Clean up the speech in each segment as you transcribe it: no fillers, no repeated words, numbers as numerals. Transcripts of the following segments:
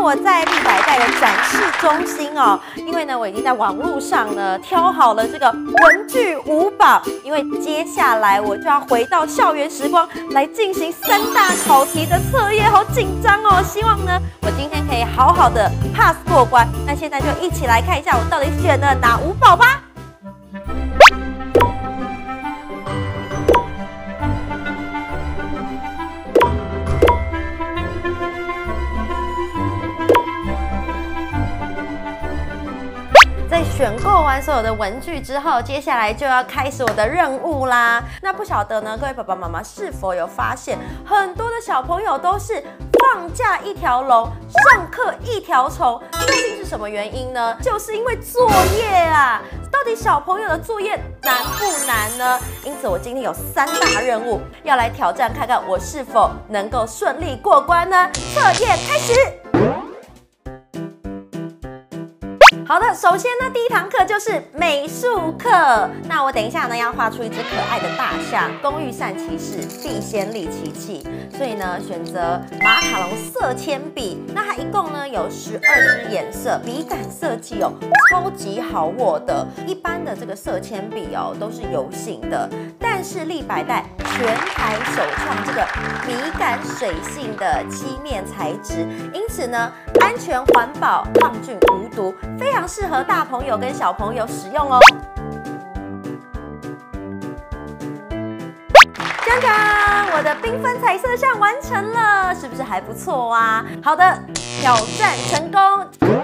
我在立百代的展示中心哦，因为呢，我已经在网络上呢挑好了这个文具5宝，因为接下来我就要回到校园时光来进行3大考题的测验，好紧张哦！希望呢，我今天可以好好的 pass 过关。那现在就一起来看一下我到底选了哪5宝吧。在选购完所有的文具之后，接下来就要开始我的任务啦。那不晓得呢，各位爸爸妈妈是否有发现，很多的小朋友都是放假一条龙，上课一条虫，究竟是什么原因呢？就是因为作业啊。到底小朋友的作业难不难呢？因此，我今天有3大任务要来挑战，看看我是否能够顺利过关呢？测验开始。好的，首先呢，第一堂课就是美术课。那我等一下呢，要画出一只可爱的大象。工欲善其事，必先利其器。所以呢，选择马卡龙色铅笔。那它一共呢有12支颜色，笔杆设计哦，超级好握的。一般的这个色铅笔哦，都是油性的，但是立百代全台首创这个笔杆水性的漆面材质，因此呢，安全环保、抗菌无毒，非常适合大朋友跟小朋友使用哦。锵锵，我的缤纷彩色象完成了，是不是还不错啊？好的，挑战成功。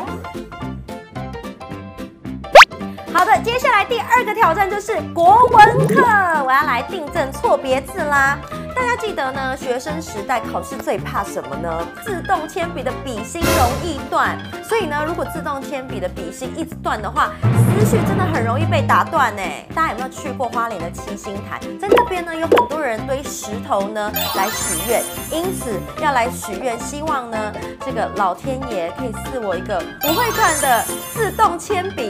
好的，接下来第2个挑战就是国文课，我要来订正错别字啦。大家记得呢，学生时代考试最怕什么呢？自动铅笔的笔芯容易断，所以呢，如果自动铅笔的笔芯一直断的话，思绪真的很容易被打断呢。大家有没有去过花莲的七星潭？在那边呢，有很多人堆石头呢来许愿，因此要来许愿，希望呢这个老天爷可以赐我一个不会断的自动铅笔。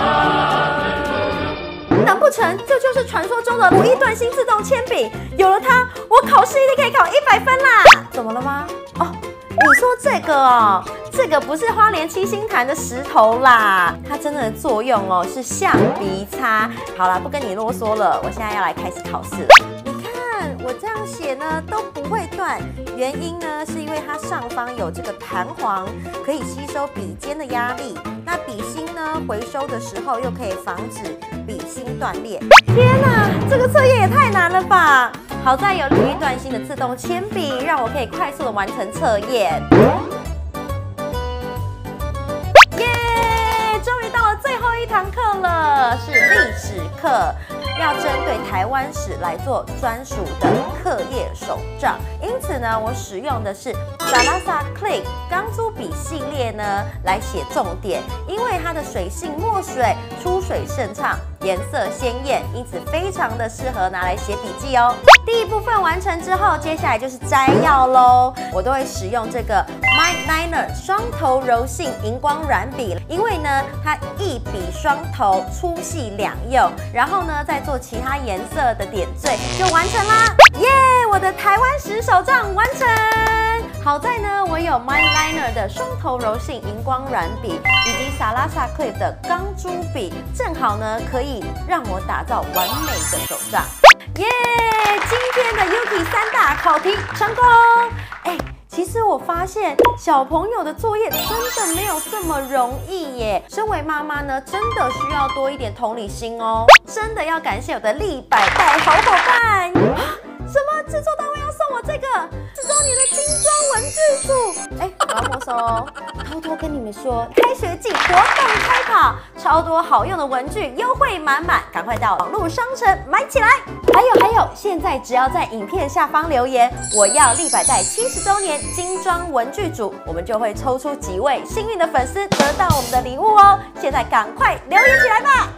难不成这就是传说中的不易断芯自动铅笔？有了它，我考试一定可以考100分啦！怎么了吗？哦，你说这个哦，这个不是花莲七星潭的石头啦，它真正的作用哦是橡皮擦。好啦，不跟你啰嗦了，我现在要来开始考试了。你看我这样写呢都不会断，原因呢是因为它上方有这个弹簧，可以吸收笔尖的压力。那笔芯呢回收的时候又可以防止笔芯断裂。天哪，这个测验也太难了吧！好在有不易断芯的自动铅笔，让我可以快速的完成测验。耶！终于到了最后一堂课了，是历史课。要针对台湾史来做专属的课业手账，因此呢，我使用的是 Salasa Click 钢珠笔系列呢来写重点，因为它的水性墨水出水顺畅，颜色鲜艳，因此非常的适合拿来写笔记哦。第一部分完成之后，接下来就是摘要喽。我都会使用这个 Mineliner 双头柔性荧光软笔，因为呢它一笔双头，粗细两用，然后呢再做其他颜色的点缀就完成啦！耶，我的台湾史手账完成。好在呢，我有 Mineliner 的双头柔性荧光软笔，以及 Salasa Click 的钢珠笔，正好呢可以让我打造完美的手账。耶，今天的 Yuki 3大考题成功。其实我发现小朋友的作业真的没有这么容易耶。身为妈妈呢，真的需要多一点同理心哦。真的要感谢我的立百代好伙伴。什么制作单位要送我这个10周年的精装文具组？我要没收哦。偷偷跟你们说，开学季活动开跑，超多好用的文具，优惠满满，赶快到网络商城买起来！还有，现在只要在影片下方留言，我要立百代70周年精装文具组，我们就会抽出几位幸运的粉丝得到我们的礼物哦。现在赶快留言起来吧！